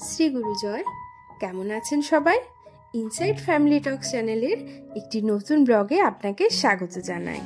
শ্রী গুরুজয়। কেমন আছেন সবাই? ইনসাইড ফ্যামিলি টক্স চ্যানেলের একটি নতুন ব্লগে আপনাকে স্বাগত জানাই।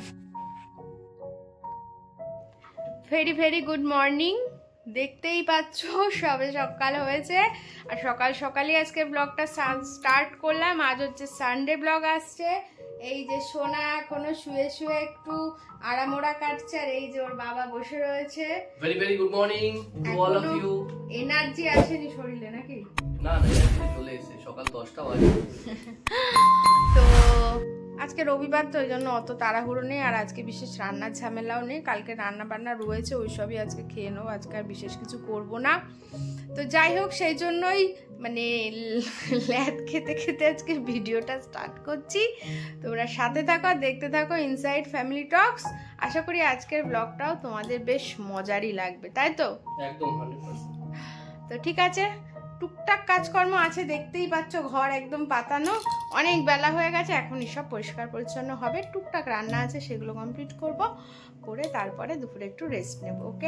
Very very good morning. দেখতেই পাচ্ছ সবে সকাল হয়েছে, আর সকাল সকালই আজকে ব্লগটা স্টার্ট করলাম। আজ হচ্ছে সানডে ব্লগ আসছে। এই যে সোনা এখনো শুয়ে শুয়ে একটু আড়ামোড়া কাটছে, আর এই যে ওর বাবা বসে রয়েছে। Very very good morning to all of you. Energy আসেনি শরীরে নাকি? না না, চলে এসেছে, সকাল 10টা বাজে। তো আজকে রবিবার, তো ওই জন্য অত তাড়াহুড়ো নেই, আর আজকে বিশেষ রান্নার ঝামেলাও নেই। কালকে রান্না বান্না রয়েছে, ওইসবই আজকে খেয়ে নেবো। আজকে আর বিশেষ কিছু করব না। তো যাই হোক, সেই জন্যই মানে ল্যাদ খেতে খেতে আজকে ভিডিওটা স্টার্ট করছি। তোমরা সাথে থাকো, দেখতে থাকো ইনসাইড ফ্যামিলি টক্স। আশা করি আজকের ব্লগটাও তোমাদের বেশ মজারই লাগবে, তাই তো? একদম 100%। তো ঠিক আছে, টুকটাক কাজকর্ম আছে, দেখতেই পাচ্ছ ঘর একদম পাতানো। অনেক বেলা হয়ে গেছে, এখন সব পরিষ্কার পরিচ্ছন্ন হবে। টুকটাক রান্না আছে, সেগুলো কমপ্লিট করব, করে তারপরে দুপুরে একটু রেস্ট নেব। ওকে?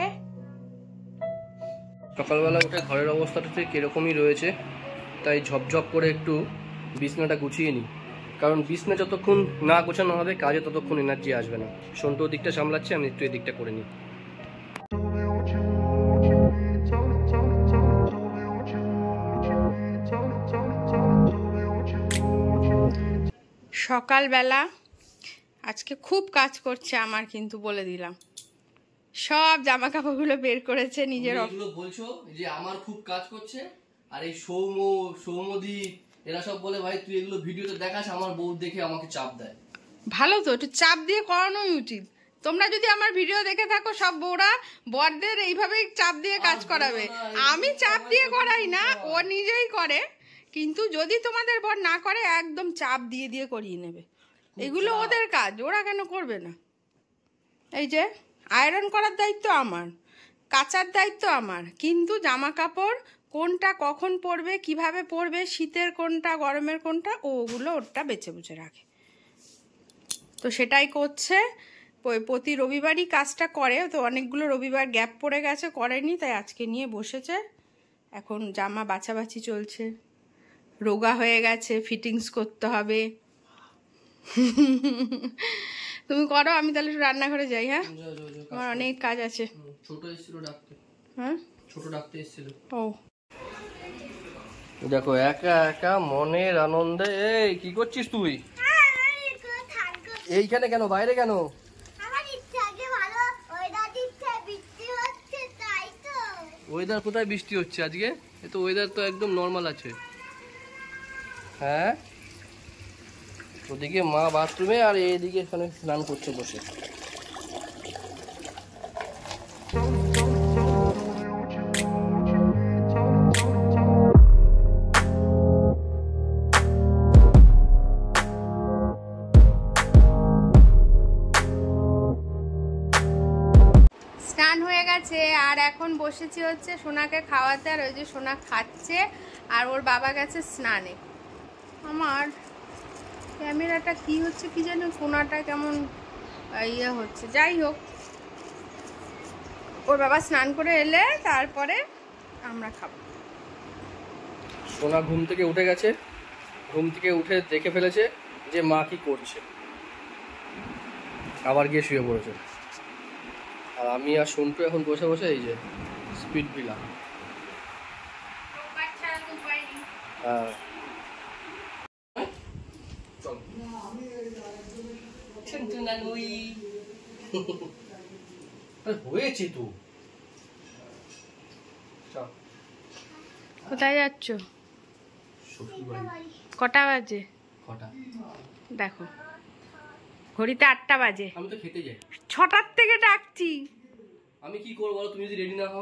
সকালবেলা উঠে ঘরের অবস্থাটা ঠিক এরকমই রয়েছে, তাই ঝপঝপ করে একটু বিছনাটা গুছিয়ে নিই। কারণ বিছনা যতক্ষণ না গোছানো হবে, কাজে ততক্ষণ এনার্জি আসবে না। সন্টু দিকটা সামলাচ্ছে, আমি একটু এদিকটা করে নিই। সকালবেলা আজকে খুব কাজ করছে আমার, কিন্তু বলে দিলাম। সব জামা কাপড়গুলো বের করেছে নিজের। এগুলো বলছো যে আমার খুব কাজ করছে, আর এই সৌমদি এরা সব বলে ভাই তুই এগুলো ভিডিওতে দেখাস, আমার বউ দেখে আমাকে চাপ দেয়। ভালো তো, একটু চাপ দিয়ে করানোই উচিত। তোমরা যদি আমার ভিডিও দেখে থাকো, সব বউরা বরদের এইভাবেই চাপ দিয়ে কাজ করাবে। আমি চাপ দিয়ে করাই না, ও নিজেই করে। কিন্তু যদি তোমাদের বর না করে, একদম চাপ দিয়ে দিয়ে করিয়ে নেবে। এগুলো ওদের কাজ, ওরা কেন করবে না? এই যে আয়রন করার দায়িত্ব আমার, কাচার দায়িত্ব আমার, কিন্তু জামা কাপড় কোনটা কখন পরবে, কিভাবে পরবে, শীতের কোনটা গরমের কোনটা, ওগুলো ওরটা বেছে বুঝে রাখে। তো সেটাই করছে, প্রতি রবিবারই কাজটা করে। তো অনেকগুলো রবিবার গ্যাপ পড়ে গেছে, করেনি, তাই আজকে নিয়ে বসেছে। এখন জামা বাছাবাছি চলছে, রোগা হয়ে গেছে, ফিটিংস করতে হবে। তুমি করো, আমি তাহলে রান্নাঘরে যাই। হ্যাঁ, আমার অনেক কাজ আছে। ছোট এসেছিল ডাকতে। হ্যাঁ, ছোট ডাকতে এসেছিল। ও দেখো একা একা মনের আনন্দে। এই কি করছিস তুই এইখানে? কেন বাইরে কেন? ওয়েদার কোথায় বৃষ্টি হচ্ছে আজকে? এ তো ওয়েদার তো একদম নর্মাল আছে। হ্যাঁ, ওদিকে মা বাথরুমে, আর এইদিকে এখানে স্নান করছে বসে। স্নান হয়ে গেছে, আর এখন বসেছি হচ্ছে সোনাকে খাওয়াতে। আর ওই যে সোনা খাচ্ছে, আর ওর বাবা গেছে স্নানে। আমার ক্যামেরাটা কি হচ্ছে কি জানো, সোনাটা কেমন ইয়ে হচ্ছে। যাই হোক, ওর বাবা স্নান করে এলে তারপরে আমরা খাবো। সোনা ঘুম থেকে উঠে গেছে, ঘুম থেকে উঠে দেখে ফেলেছে যে মা কি করছে, আবার গিয়ে শুয়ে পড়েছে। আর আমি আর সন্টু এখন বসে বসে এই যে স্পিড ভিলা। হ্যাঁ, হয়েছে তো। কোথায় যাচ্ছ? কটা বাজে? কটা দেখো, ঘড়িতে 8টা বাজে। আমি তো খেতে যাই। 6টার থেকে ডাকছি। আমি কি করবো বলো, তুমি যদি রেডি না হও?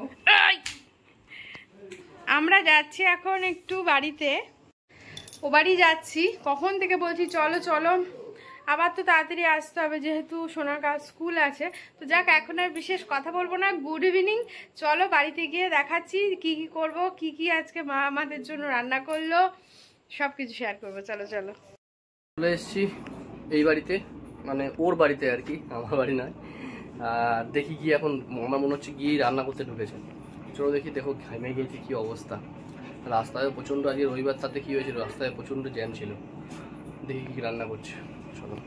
আমরা যাচ্ছি এখন একটু বাড়িতে, ও বাড়ি যাচ্ছি। কখন থেকে বলছি চলো চলো, আবার তো তাড়াতাড়ি আসতে হবে যেহেতু সোনার কাজ স্কুল আছে। তো যাক, এখন আর বিশেষ কথা বলবো না। Good evening. চলো বাড়িতে গিয়ে দেখাচ্ছি কি কি করব, কি কি আজকে মা আমাদের জন্য রান্না করলো, সব কিছু শেয়ার করবো। চলো চলো। চলে এসেছি এই বাড়িতে, মানে ওর বাড়িতে আর কি, আমার বাড়ি নয়। আর দেখি কি এখন আমার মনে হচ্ছে গিয়ে রান্না করতে ঢুকেছে। চলো দেখি, দেখো ঘামে গেছি কি অবস্থা। রাস্তায় প্রচণ্ড, আজকে রবিবার তাতে কী হয়েছিল, রাস্তায় প্রচণ্ড জ্যাম ছিল। দেখি কী রান্না করছে, চলো।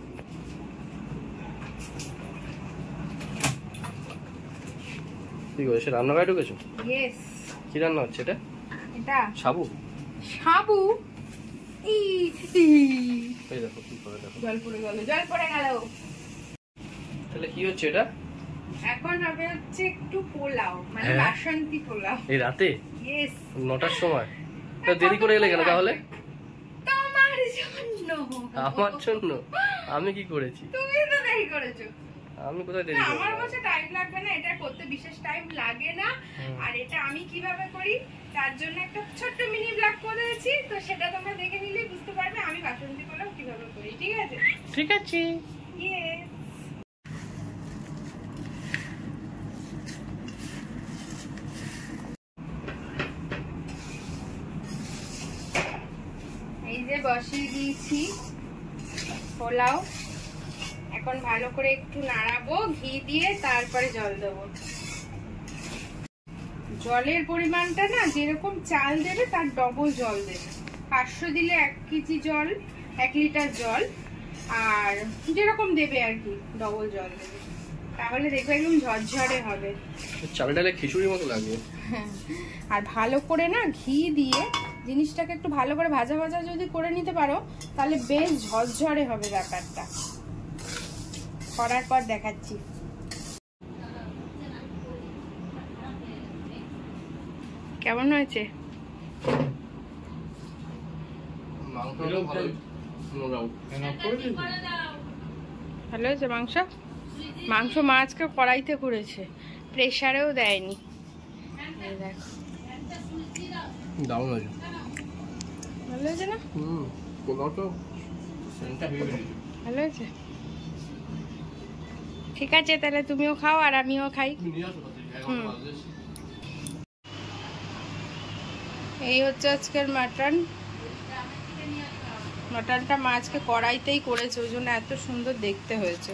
কি করেছে, রান্নাঘরে ঢুকেছো? ইয়েস। কি রান্না হচ্ছে এটা? এটা সাবু। সাবু। এই দেখো কি করে, দেখো জল পড়ে গেল, জল পড়ে গেল। তাহলে কি হচ্ছে এটা? এখন হবে হচ্ছে একটু পোলাও, মানে হ্যাঁ? বাসন্তী পোলাও। এই রাতে ইয়েস। 9টার সময়? তা দেরি করে এলে কেন তাহলে? তোমার জন্য। আমার জন্য? আমি কি করেছি? তুমি তো দেরি করেছো। আমি কোথায় দেরি না, করেছি? আমার কাছে টাইম লাগবে না, এটা করতে বিশেষ টাইম লাগে না। আর এটা আমি কিভাবে করি তার জন্য একটা ছোট্ট মিনি ব্লগ করেছি, তো সেটা তোমরা দেখে নিলেই বুঝতে পারবে আমি বাসন্তী পোলাও কিভাবে করি। ঠিক আছে? ঠিক আছে। ইয়েস। এই যে বসিয়ে দিয়েছি পোলাও, এখন ভালো করে একটু নাড়াবো ঘি দিয়ে, তারপরে জল দেবো। জলের পরিমাণটা না যেরকম চাল দেবে তার ডবল জল দেবে। 500 দিলে 1 কেজি জল, 1 লিটার জল, আর যেরকম দেবে আর কি ডবল জল দেবে, তাহলে দেখবে একদম ঝরঝরে হবে। চালে ডালে খিচুড়ির মতো লাগে। আর ভালো করে না ঘি দিয়ে জিনিসটাকে একটু ভালো করে ভাজা ভাজা যদি করে নিতে পারো তাহলে বেশ ঝরঝরে হবে ব্যাপারটা। করার পর দেখাচ্ছি। কেমন হয়েছে? ভালো হয়েছে মাংস? মাংস মা আজকে কড়াইতে করেছে, প্রেসারেও দেয়নি। দেখো দারুণ হয়েছে। ভালো হয়েছে না? ভালো হয়েছে। ঠিক আছে, তাহলে তুমিও খাও আর আমিও খাই। এই হচ্ছে আজকের মাটন। মাটনটা মা আজকে কড়াইতেই করেছে, ওই জন্য এত সুন্দর দেখতে হয়েছে।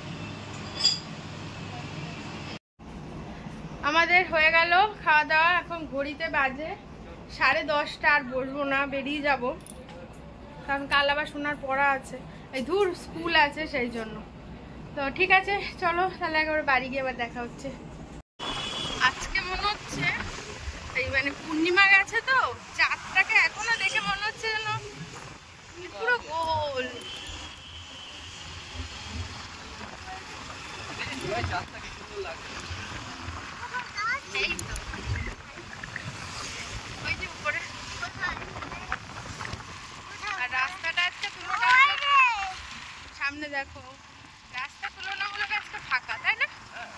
আমাদের হয়ে গেল খাওয়া দাওয়া, এখন ঘড়িতে বাজে 10:30। আর বসবো না, বেরিয়ে যাব, কারণ কাল আবার শোনার পড়া আছে, এই দূর স্কুল আছে সেই জন্য। তো ঠিক আছে, চলো তাহলে একবার বাড়ি গিয়ে আবার দেখা হচ্ছে। আজকে মনে হচ্ছে এই মানে পূর্ণিমা গেছে তো, চাঁদটাকে এখনো দেখে মনে হচ্ছে যেন পুরো গোল। এই তো ওই যে উপরে, আর রাস্তাটা আজকে সামনে দেখো, রাস্তা তুলনামূলক আজকে ফাঁকা, তাই না?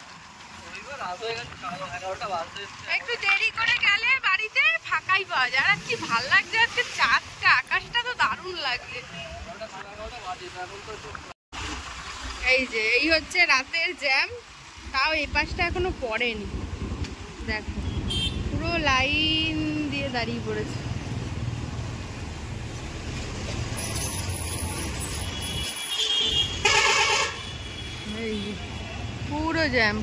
একটু দেরি করে গেলে বাড়িতে ফাঁকাই পাওয়া যায়। আর কি ভাল লাগছে আজকে চাঁদটা, আকাশটা তো দারুণ লাগছে। এই যে এই হচ্ছে রাতের জ্যাম, তাও এই পাশটা এখনো পড়েনি, দেখো পুরো লাইন দিয়ে দাঁড়িয়ে পড়েছে। এই যে পুরো জ্যাম।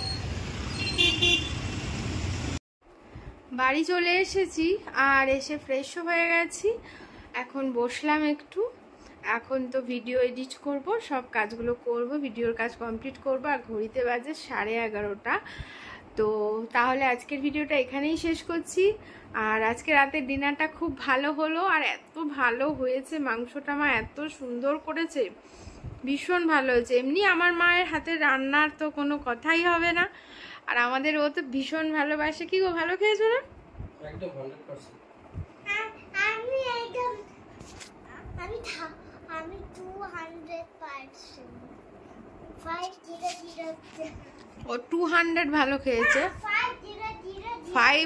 বাড়ি চলে এসেছি আর এসে ফ্রেশও হয়ে গেছি, এখন বসলাম একটু। এখন তো ভিডিও এডিট করব, সব কাজগুলো করব, ভিডিওর কাজ কমপ্লিট করব। আর ঘড়িতে বাজে 11:30। তো তাহলে আজকের ভিডিওটা এখানেই শেষ করছি। আর আজকে রাতের ডিনারটা খুব ভালো হলো, আর এত ভালো হয়েছে, মাংসটা মা এত সুন্দর করেছে, ভীষণ ভালো হয়েছে। এমনি আমার মায়ের হাতের রান্নার তো কোনো কথাই হবে না, আর আমাদের ও তো ভীষণ ভালোবাসে। কি গো, ভালো খেয়েছো না? একদম 100%। আমি 200%। ও 200 ভালো খেয়েছে। 5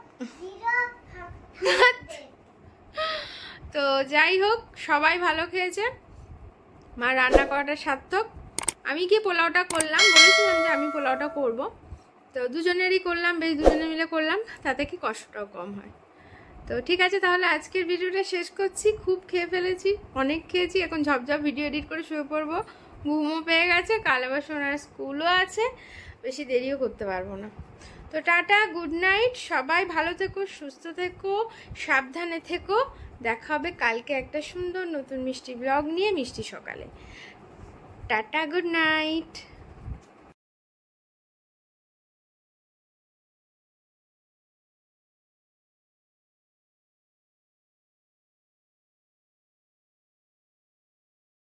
তো যাই হোক, সবাই ভালো খেয়েছে, মা রান্না করাটা সার্থক। আমি কি পোলাওটা করলাম, বলেছিলাম যে আমি পোলাওটা করব, তো দুজনেরই করলাম, বেশ দুজনে মিলে করলাম, তাতে কি কষ্টটাও কম হয়। তো ঠিক আছে, তাহলে আজকের ভিডিওটা শেষ করছি। খুব খেয়ে ফেলেছি, অনেক খেয়েছি, এখন ঝপঝপ ভিডিও এডিট করে শুয়ে পড়বো। ঘুমও পেয়ে গেছে, কাল আবার সোনার স্কুলও আছে, বেশি দেরিও করতে পারবো না। তো টাটা, গুড নাইট, সবাই ভালো থেকো, সুস্থ থেকো, সাবধানে থেকো। দেখা হবে কালকে একটা সুন্দর নতুন মিষ্টি ব্লগ নিয়ে, মিষ্টি সকালে। Tata, good night.